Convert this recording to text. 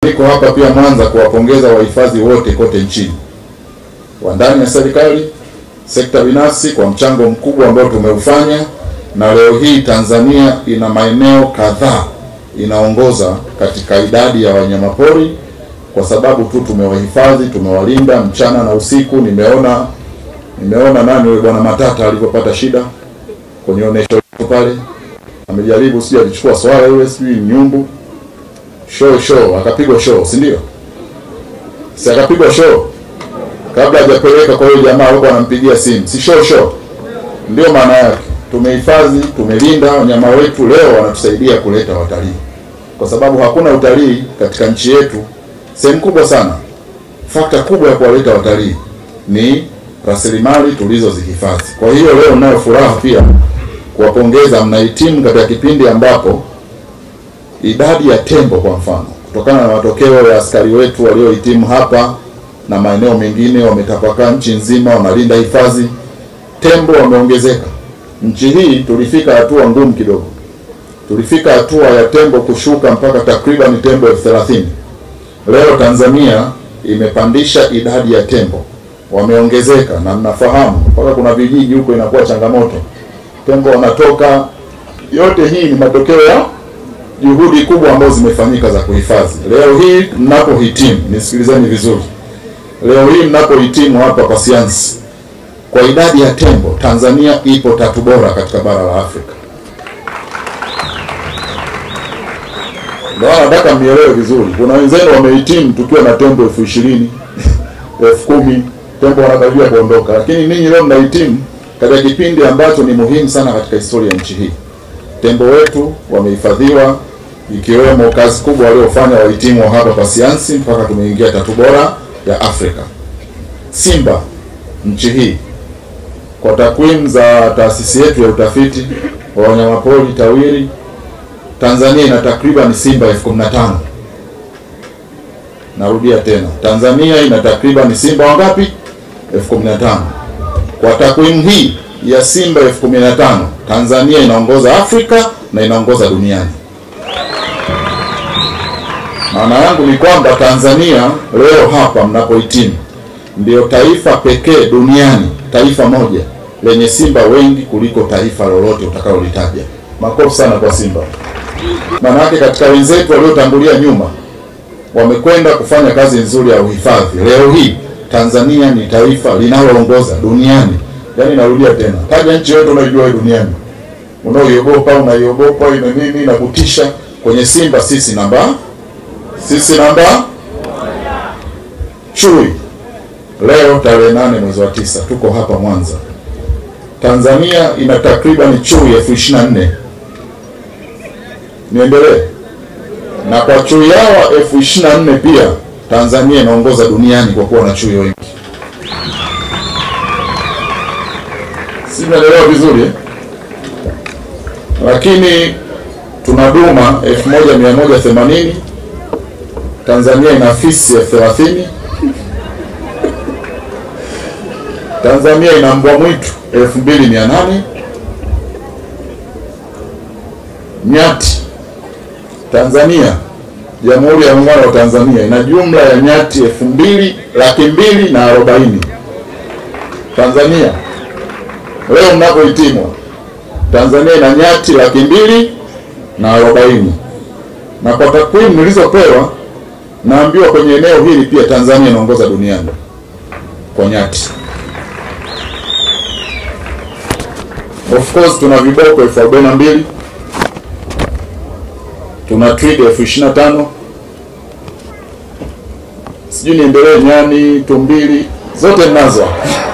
Niko hapa pia Mwanza kuwapongeza wahifadhi wote kote nchini, wa ndani ya serikali, sekta binafsi kwa mchango mkubwa ambao tumeufanya, na leo hii Tanzania ina maeneo kadhaa inaongoza katika idadi ya wanyamapori kwa sababu tu tumewahifadhi, tumewalinda mchana na usiku. Nimeona nani yule bwana Matata alipopata shida kwenye onesho pale, amejaribu sio alichukua swala yule sio nyumbu show akapigwa show, si ndio? Si akapigwa show kabla hajapeleka kwa yule jamaa alikuwa anampigia simu, si show. Ndio maana yake tumehifadhi, tumelinda wanyama wetu. Leo wanatusaidia kuleta watalii, kwa sababu hakuna utalii katika nchi yetu. Sehemu kubwa sana, fakta kubwa ya kuwaleta watalii ni rasilimali tulizozihifadhi. Kwa hiyo leo ninayo furaha pia kuwapongeza, mnahitimu katika kipindi ambapo idadi ya tembo kwa mfano, kutokana na matokeo ya askari wetu waliohitimu hapa na maeneo mengine, wametapakaa nchi nzima wanalinda hifadhi, tembo wameongezeka. Nchi hii tulifika hatua ngumu kidogo. Tulifika hatua ya tembo kushuka mpaka takriban tembo 30,000. Leo Tanzania imepandisha idadi ya tembo, wameongezeka, na mnafahamu mpaka kuna vijiji huko inakuwa changamoto, tembo wanatoka. Yote hii ni matokeo ya juhudi kubwa ambazo zimefanyika za kuhifadhi. Leo hii mnapohitimu, nisikilizeni vizuri, leo hii mnapohitimu hapa Pasiansi, kwa idadi ya tembo Tanzania ipo 3 bora katika bara la Afrika. Ndio nataka mnielewe vizuri. Kuna wenzenu wamehitimu tukiwa na tembo 20,000, 10,000, tembo wanakaribia kuondoka, lakini ninyi leo mnahitimu katika kipindi ambacho ni muhimu sana katika historia ya nchi hii. Tembo wetu wamehifadhiwa, ikiwemo kazi kubwa waliofanya wahitimu wa hapa Pasiansi mpaka tumeingia 3 bora ya Afrika. Simba nchi hii, kwa takwimu za taasisi yetu ya utafiti wa wanyamapori TAWIRI, Tanzania ina takriban simba 15,000. Narudia tena, Tanzania ina takriban simba wangapi? 15,000. Kwa takwimu hii ya simba 15,000, Tanzania inaongoza Afrika na inaongoza duniani. Maana yangu ni kwamba Tanzania leo hapa mnapohitimu ndio taifa pekee duniani, taifa moja lenye simba wengi kuliko taifa lolote utakalolitaja. Makofi sana kwa simba. Maana yake katika wenzetu waliotangulia nyuma wamekwenda kufanya kazi nzuri ya uhifadhi. Leo hii Tanzania ni taifa linaloongoza duniani. Yaani narudia tena, taja nchi yote unayojua duniani, unaoiogopa ina nini na kutisha, kwenye simba sisi namba chui. Leo tarehe 8 mwezi wa 9 tuko hapa Mwanza. Tanzania ina takriban chui 24,000. Niendelee. Na kwa chui hawa 24,000 pia Tanzania inaongoza duniani kwa kuwa na chui wengi. Si mnaelewa vizuri eh? Lakini tuna duma 1180, Tanzania ina fisi 30,000, Tanzania ina mbwa mwitu 2,800, nyati. Tanzania, Jamhuri ya Muungano wa Tanzania ina jumla ya nyati 2,240,000. Tanzania leo mnapohitimu, Tanzania ina nyati 2,240,000. Na kwa takwimu nilizopewa naambiwa kwenye eneo hili pia Tanzania inaongoza duniani kwa nyati. Of course tuna viboko 42,000, tuna twiga 25,000. Sijui niendelee, nyani, tumbili, zote ninazo.